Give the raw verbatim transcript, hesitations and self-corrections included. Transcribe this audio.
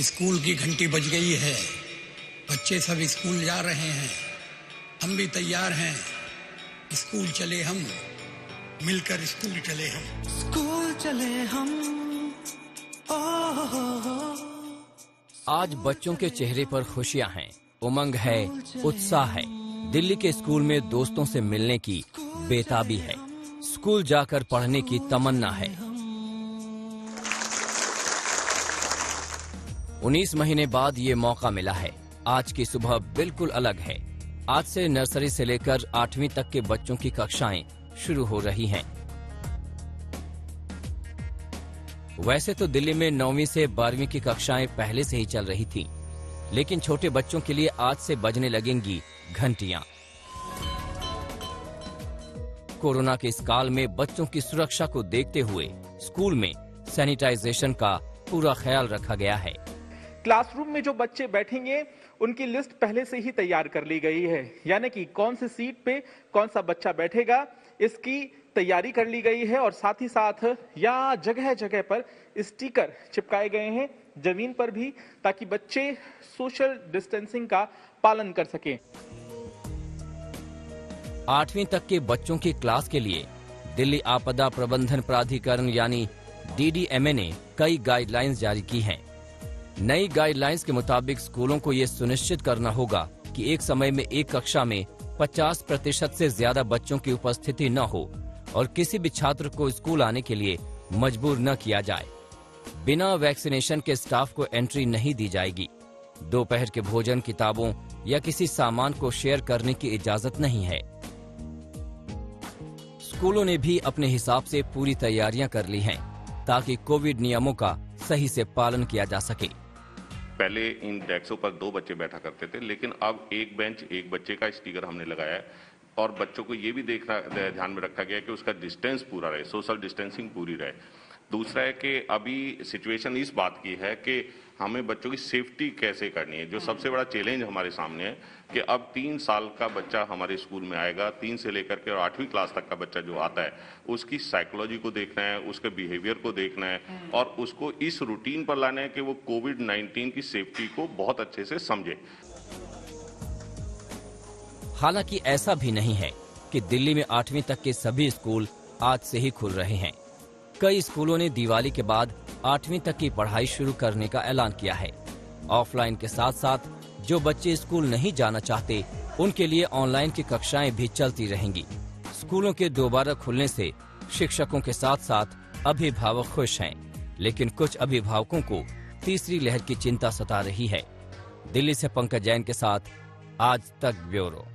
School की घंटी बज गई है। बच्चे सब स्कूल जा रहे हैं, हम भी तैयार हैं। स्कूल चले हम, मिलकर स्कूल चले हम, स्कूल चले हम। ओ हो हो हो। आज बच्चों के चेहरे पर खुशियां हैं, उमंग है, उत्साह है। दिल्ली के स्कूल में दोस्तों से मिलने की बेताबी है, स्कूल जाकर पढ़ने की तमन्ना है। उन्नीस महीने बाद ये मौका मिला है। आज की सुबह बिल्कुल अलग है। आज से नर्सरी से लेकर आठवीं तक के बच्चों की कक्षाएं शुरू हो रही हैं। वैसे तो दिल्ली में नौवीं से बारहवीं की कक्षाएं पहले से ही चल रही थीं, लेकिन छोटे बच्चों के लिए आज से बजने लगेंगी घंटियां। कोरोना के इस काल में बच्चों की सुरक्षा को देखते हुए स्कूल में सैनिटाइजेशन का पूरा ख्याल रखा गया है। क्लासरूम में जो बच्चे बैठेंगे उनकी लिस्ट पहले से ही तैयार कर ली गई है, यानी कि कौन सी सीट पे कौन सा बच्चा बैठेगा इसकी तैयारी कर ली गई है। और साथ ही साथ यहाँ जगह जगह पर स्टिकर चिपकाए गए हैं जमीन पर भी, ताकि बच्चे सोशल डिस्टेंसिंग का पालन कर सकें। आठवीं तक के बच्चों की क्लास के लिए दिल्ली आपदा प्रबंधन प्राधिकरण यानी डी डी एम ए ने कई गाइडलाइंस जारी की हैं। नई गाइडलाइंस के मुताबिक स्कूलों को ये सुनिश्चित करना होगा कि एक समय में एक कक्षा में पचास प्रतिशत से ज्यादा बच्चों की उपस्थिति न हो और किसी भी छात्र को स्कूल आने के लिए मजबूर न किया जाए। बिना वैक्सीनेशन के स्टाफ को एंट्री नहीं दी जाएगी। दोपहर के भोजन, किताबों या किसी सामान को शेयर करने की इजाजत नहीं है। स्कूलों ने भी अपने हिसाब से पूरी तैयारियां कर ली हैं ताकि कोविड नियमों का सही से पालन किया जा सके। पहले इन डेस्कों पर दो बच्चे बैठा करते थे, लेकिन अब एक बेंच एक बच्चे का स्टिकर हमने लगाया है और बच्चों को ये भी देखना ध्यान में रखा गया है कि उसका डिस्टेंस पूरा रहे, सोशल डिस्टेंसिंग पूरी रहे। दूसरा है कि अभी सिचुएशन इस बात की है कि हमें बच्चों की सेफ्टी कैसे करनी है। जो सबसे बड़ा चैलेंज हमारे सामने है कि अब तीन साल का बच्चा हमारे स्कूल में आएगा, तीन से लेकर के और आठवीं क्लास तक का बच्चा जो आता है उसकी साइकोलॉजी को देखना है, उसके बिहेवियर को देखना है और उसको इस रूटीन पर लाना है कि वो कोविड नाइन्टीन की सेफ्टी को बहुत अच्छे से समझे। हालांकि ऐसा भी नहीं है कि दिल्ली में आठवीं तक के सभी स्कूल आज से ही खुल रहे हैं। कई स्कूलों ने दिवाली के बाद आठवीं तक की पढ़ाई शुरू करने का ऐलान किया है। ऑफलाइन के साथ साथ जो बच्चे स्कूल नहीं जाना चाहते उनके लिए ऑनलाइन की कक्षाएं भी चलती रहेंगी। स्कूलों के दोबारा खुलने से शिक्षकों के साथ साथ अभिभावक खुश हैं, लेकिन कुछ अभिभावकों को तीसरी लहर की चिंता सता रही है। दिल्ली से पंकज जैन के साथ आज तक ब्यूरो।